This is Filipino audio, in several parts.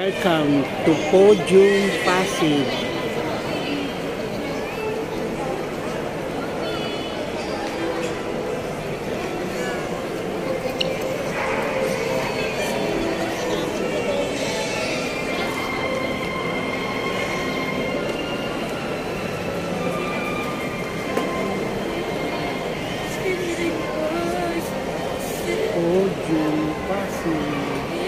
Welcome to Podium Pasig. Podium Pasig.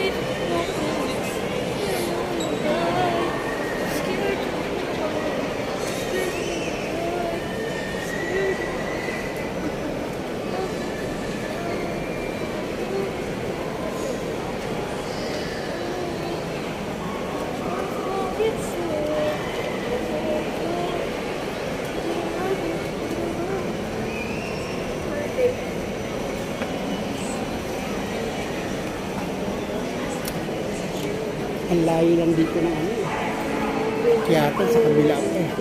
Ang layo lang dito ng ano. Tiyata sa kabila ako eh.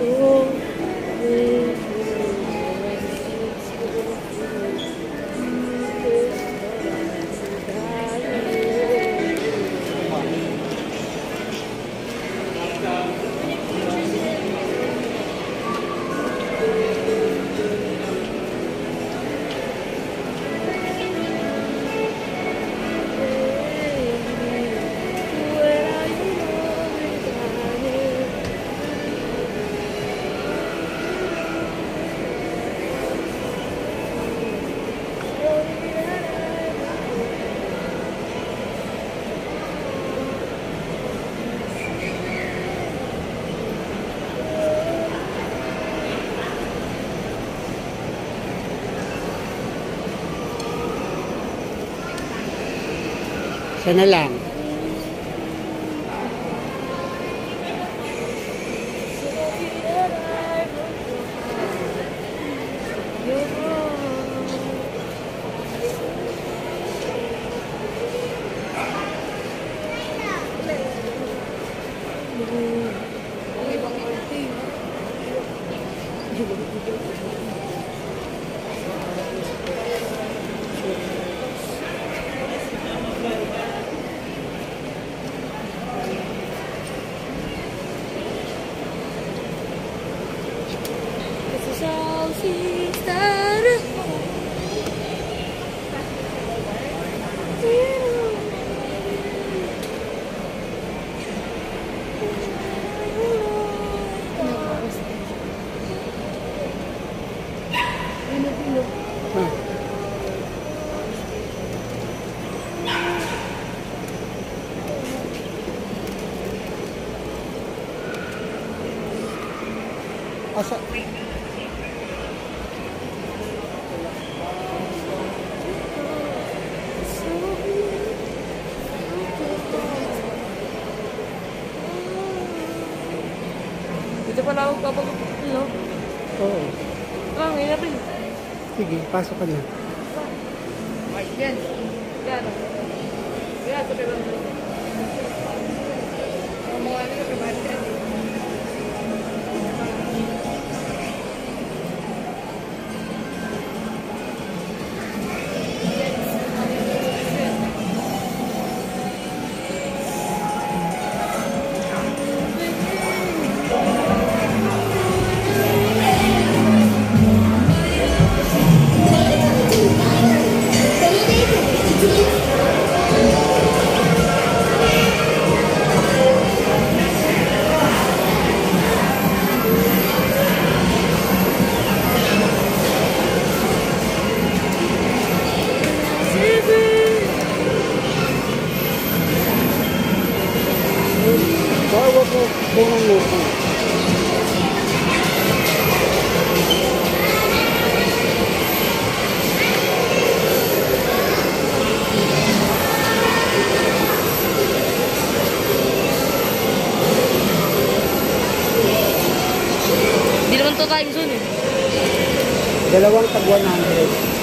Sana lang. Asa? Dito pala ako kapag no? Oo. Ngayon rin. Sige, pasok ka na. Ay, yan. Yan. Yan, sabi lang. Mga ano ka, pribadi yan. Bawa ko bungang lupo. Hindi naman to kain soon eh. Dalawang tag 100.